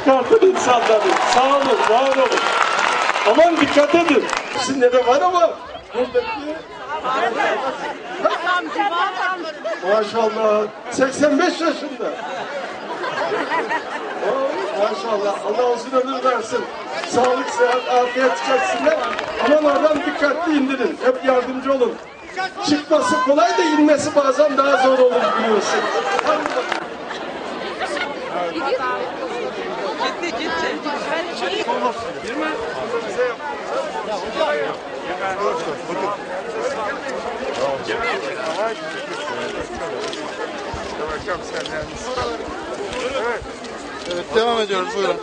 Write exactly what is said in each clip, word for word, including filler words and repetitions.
çıkartın insanları. Sağ olun, var olun. Aman dikkat edin. Sizin de var ama buradaki... Maşallah. seksen beş yaşında. Oh, maşallah. Allah uzun ömür versin. Sağlık, sıhhat, afiyet içersinler. Aman oradan dikkatli indirin. Hep yardımcı olun. Çıkması kolay da inmesi bazen daha zor olur biliyorsun. Gitti gitti. Değil mi? Evet. Evet, devam ediyoruz. Buyurun.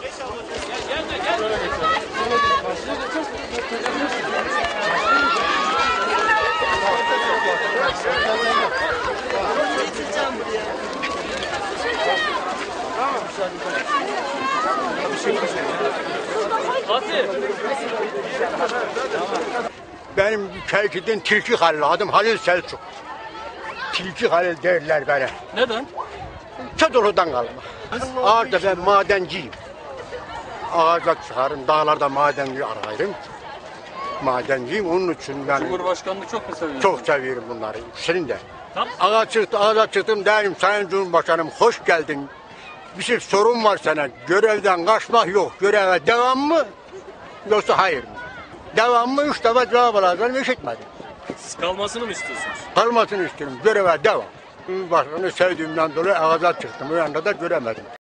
Benim Çelki'den Tilki Halil, adım Halil Selçuk. Tilki Halil derler bana. Neden? Çadolu'dan kalma. Ağaçta ben madenciyim. Ağaca çıkarım, dağlarda madenci ararım. Madenciyim, onun için ben Cumhurbaşkanlığı çok mu seviyorsun? çok seviyorum bunları. Senin de. Tamam. Ağaç çıktı, ağaca çıktım derim, Sayın Cumhurbaşkanım hoş geldin. Bir şey sorun var sana, görevden kaçmak yok, göreve devam mı? Yoksa hayır mı? Devam mı? Üç defa cevap alacağım, işitmedim. Siz kalmasını mı istiyorsunuz? Kalmasını istiyorum, göreve devam. Cumhurbaşkanı sevdiğimden dolayı ağaca çıktım, o yanda da göremedim.